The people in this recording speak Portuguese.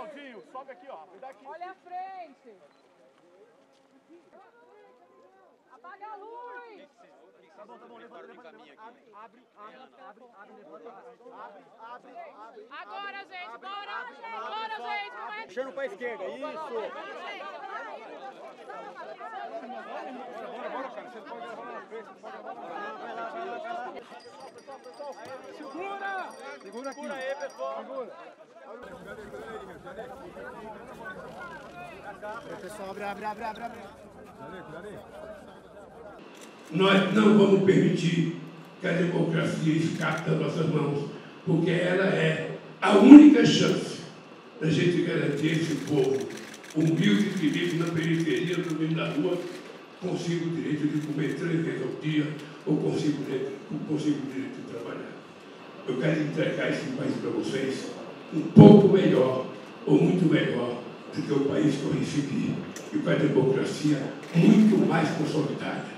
Miguelzinho, sobe aqui, ó. Vem daqui. Olha a frente. Apaga a luz. Tá bom, levanta. Abre. Agora, gente, bora, gente. Puxando pra esquerda, isso. Bora, cara. Você pode levar na frente, Segura! Segura aqui. Segura aí, pessoal. Segura. Pessoal, abre. Nós não vamos permitir que a democracia escape das nossas mãos, porque ela é a única chance da gente garantir esse povo humilde que vive na periferia, no meio da rua, consiga o direito de comer 3 vezes ao dia ou consiga o direito de trabalhar. Eu quero entregar esse país para vocês um pouco melhor ou muito melhor do que o país que eu recebi, e com a democracia muito mais consolidada.